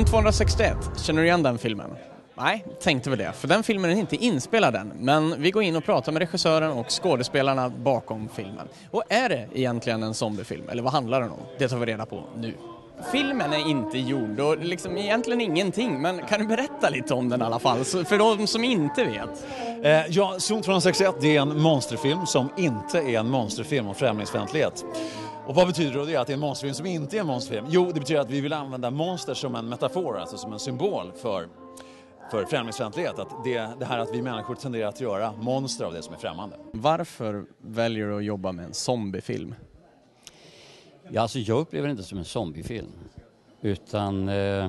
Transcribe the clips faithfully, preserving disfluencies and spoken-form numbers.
Zon tvåhundrasextioett, känner du igen den filmen? Nej, tänkte väl det, för den filmen är inte inspelad än. Men vi går in och pratar med regissören och skådespelarna bakom filmen. Och är det egentligen en zombiefilm, eller vad handlar den om? Det tar vi reda på nu. Filmen är inte gjord och liksom egentligen ingenting, men kan du berätta lite om den i alla fall, för de som inte vet? Eh, ja, Zon tvåhundrasextioett det är en monsterfilm som inte är en monsterfilm om främlingsfientlighet. Och vad betyder då det att det är en monsterfilm som inte är en monsterfilm? Jo, det betyder att vi vill använda monster som en metafor, alltså som en symbol för, för främlingsfientlighet. Att det, det här att vi människor tenderar att göra monster av det som är främmande. Varför väljer du att jobba med en zombiefilm? Ja, alltså jag upplever det inte som en zombiefilm, utan eh,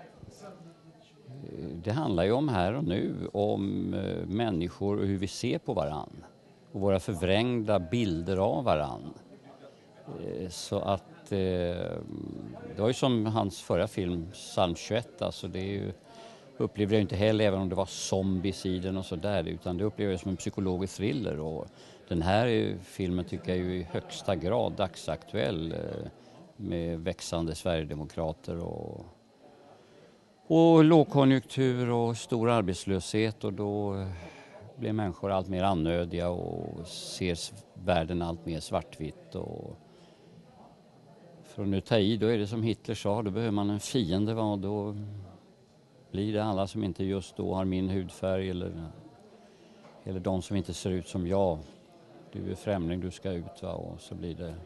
det handlar ju om här och nu, om eh, människor och hur vi ser på varann och våra förvrängda bilder av varann. Eh, så att eh, det var ju som hans förra film, Psalm tjugoett, alltså det är ju, upplever jag inte heller, även om det var zombies i den och så där, utan det upplever jag som en psykologisk thriller. Och den här filmen tycker jag är i högsta grad dagsaktuell med växande Sverigedemokrater och, och lågkonjunktur och stor arbetslöshet, och då blir människor allt mer annödiga och ser världen allt mer svartvitt. Och för att nu ta i, då är det som Hitler sa, då behöver man en fiende, va? Då blir det alla som inte just då har min hudfärg eller, eller de som inte ser ut som jag. Du är främling, du ska ut, va? Och så blir det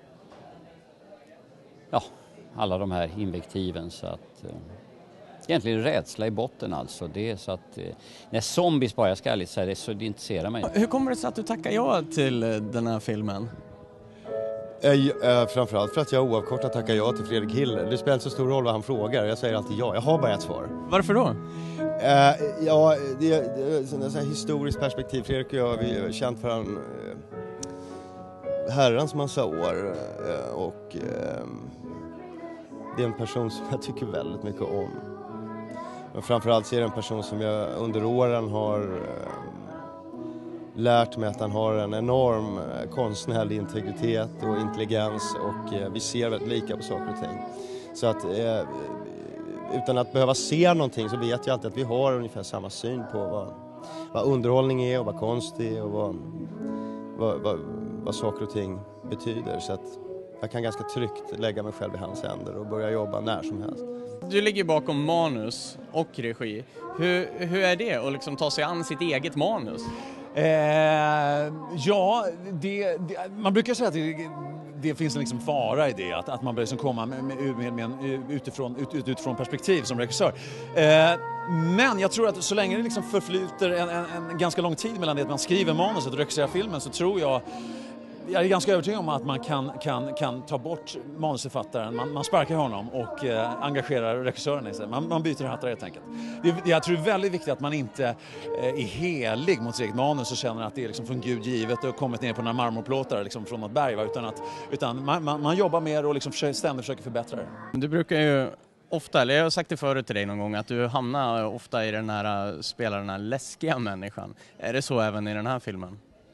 ja, alla de här invektiven, så att eh, egentligen rädsla i botten alltså. Det är så att eh, när zombies bara, jag ska ärligt säga det, så det intresserar mig. Hur kommer det sig att du tackar ja till den här filmen? Eh, framförallt för att jag oavkortat tackar ja till Fredrik Hiller. Det spelar inte så stor roll vad han frågar, jag säger alltid ja. Jag har bara ett svar. Varför då? Eh, ja, det är, det är ett historiskt perspektiv. Fredrik och jag, vi är känt för en eh, herrans massa år. Eh, och eh, det är en person som jag tycker väldigt mycket om. Men framförallt så är det en person som jag under åren har eh, lärt mig att han har en enorm eh, konstnärlig integritet och intelligens, och eh, vi ser väldigt lika på saker och ting. Så att eh, utan att behöva se någonting så vet jag alltid att vi har ungefär samma syn på vad, vad underhållning är och vad konst är och vad, vad, vad, vad saker och ting betyder. Så att jag kan ganska tryggt lägga mig själv i hans händer och börja jobba när som helst. Du ligger bakom manus och regi. Hur, hur är det att liksom ta sig an sitt eget manus? Eh, ja, det, det, man brukar säga att det, det finns en liksom fara i det, att, att man börjar liksom komma med, med, med, med en utifrån, ut, utifrån perspektiv som regissör. Eh, men jag tror att så länge det liksom förflyter en, en, en ganska lång tid mellan det att man skriver manuset och regisserar filmen, så tror jag Jag är ganska övertygad om att man kan, kan, kan ta bort manusförfattaren, man, man sparkar honom och eh, engagerar regissören i sig. Man, man byter hattar helt enkelt. Det, jag tror det är väldigt viktigt att man inte eh, är helig mot sitt eget manus och känner att det är liksom från Gud givet och kommit ner på några marmorplåtar liksom från något berg. Va? Utan, att, utan man, man, man jobbar mer och liksom försöker, ständigt försöker förbättra det. Du brukar ju ofta, eller jag har sagt det förut till dig någon gång, att du hamnar ofta i den här, spelar den här läskiga människan. Är det så även i den här filmen?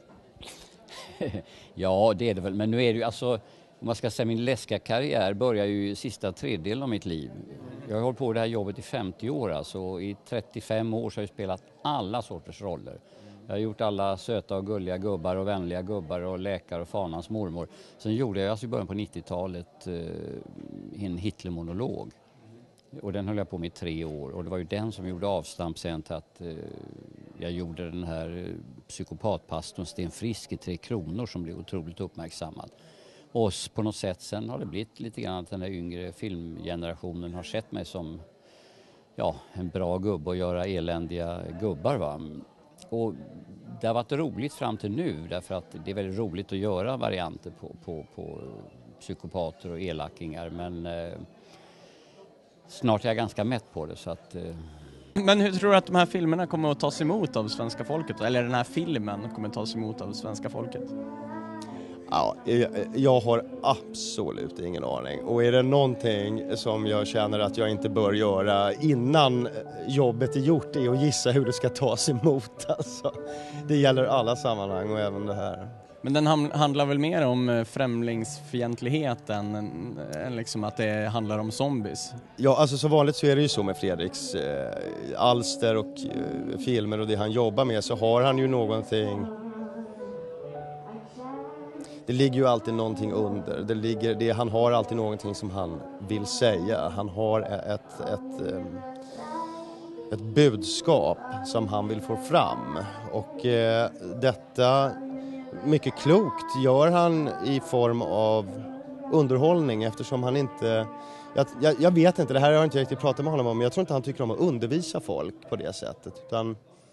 Ja, det är det väl. Men nu är det ju alltså, om man ska säga, min läskiga karriär börjar ju i sista tredjedelen av mitt liv. Jag har hållit på det här jobbet i femtio år, alltså i trettiofem år så har jag spelat alla sorters roller. Jag har gjort alla söta och gulliga gubbar och vänliga gubbar och läkare och fanans mormor. Sen gjorde jag alltså i början på nittiotalet eh, en Hitlermonolog. Och den höll jag på med i tre år, och det var ju den som gjorde avstamp sen till att eh, jag gjorde den här eh, psykopatpastorn Sten Frisk i Tre Kronor som blev otroligt uppmärksammad. Och på något sätt sen har det blivit lite grann att den här yngre filmgenerationen har sett mig som ja, en bra gubbe och göra eländiga gubbar, va. Och det har varit roligt fram till nu, därför att det är väldigt roligt att göra varianter på, på, på psykopater och elakingar, men eh, snart är jag ganska mätt på det, så att... Eh... Men hur tror du att de här filmerna kommer att tas emot av svenska folket? Eller den här filmen kommer att tas emot av svenska folket? Ja, jag, jag har absolut ingen aning. Och är det någonting som jag känner att jag inte bör göra innan jobbet är gjort, är att gissa hur det ska tas emot. Alltså, det gäller alla sammanhang och även det här. Men den ham- handlar väl mer om främlingsfientligheten än, än liksom att det handlar om zombies? Ja, alltså som vanligt så är det ju så med Fredriks eh, alster och eh, filmer och det han jobbar med, så har han ju någonting. Det ligger ju alltid någonting under. Det ligger, det, han har alltid någonting som han vill säga. Han har ett, ett, ett budskap som han vill få fram. Och eh, detta mycket klokt gör han i form av underhållning, eftersom han inte... Jag, jag, jag vet inte, det här har jag inte riktigt pratat med honom om, men jag tror inte han tycker om att undervisa folk på det sättet. Utan,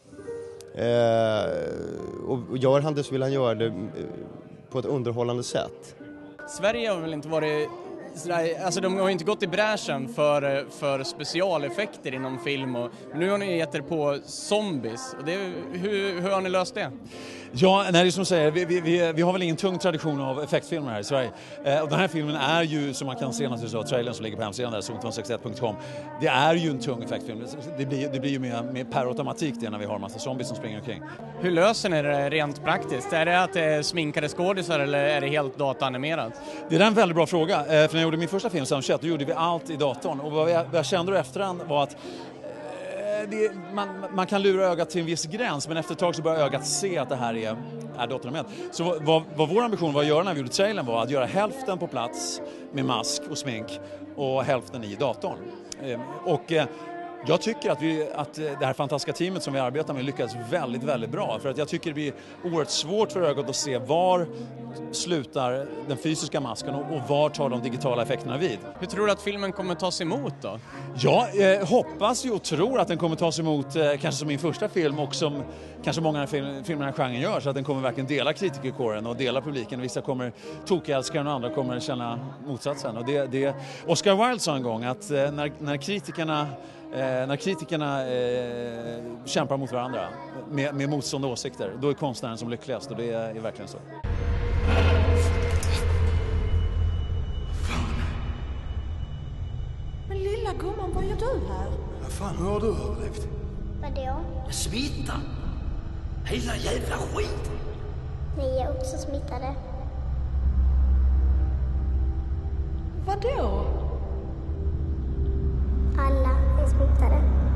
eh, och, och gör han det så vill han göra det på ett underhållande sätt. Sverige har väl inte varit sådär, alltså de har ju inte gått i bräschen för, för specialeffekter inom film, och nu har ni gett er på zombies. Och det, hur, hur har ni löst det? Ja, nej, det är som säger, vi, vi, vi, vi har väl ingen tung tradition av effektfilmer här i Sverige. Eh, och den här filmen är ju, som man kan se naturligtvis av trailern som ligger på hemsidan där, zon två sextioett punkt com. Det är ju en tung effektfilm. Det blir, det blir ju med, med per automatik det när vi har en massa zombies som springer omkring. Hur löser ni det rent praktiskt? Är det att det är sminkade skådisar eller är det helt dataanimerat? Det är en väldigt bra fråga. Eh, för när jag gjorde min första film, Soundchat, då gjorde vi allt i datorn. Och vad jag, vad jag kände då efterhand var att Det, man, man kan lura ögat till en viss gräns, men efter ett tag så börjar ögat se att det här är, är datoranimerat. Så vad, vad vår ambition var att göra när vi gjorde trailern var att göra hälften på plats med mask och smink och hälften i datorn. Eh, och eh, jag tycker att, vi, att det här fantastiska teamet som vi arbetar med lyckas väldigt, väldigt bra. För att jag tycker det blir oerhört svårt för ögat att se var slutar den fysiska masken och, och var tar de digitala effekterna vid. Hur tror du att filmen kommer tas emot då? Jag eh, hoppas ju och tror att den kommer tas emot eh, kanske som min första film och som kanske många film, filmer i den genren gör, så att den kommer verkligen dela kritikerkåren och dela publiken. Vissa kommer tokälska den och andra kommer känna motsatsen. Och det, det, Oscar Wilde sa en gång att eh, när, när kritikerna Eh, när kritikerna eh, kämpar mot varandra med, med motstående åsikter, då är konstnären som lyckligast, och det är, är verkligen så. Men lilla gumman, vad gör du här? Vad fan, hur har du överlevt? Vadå? Smitta! Hela jävla skit! Ni är också smittade. Vadå? Alla är smittade.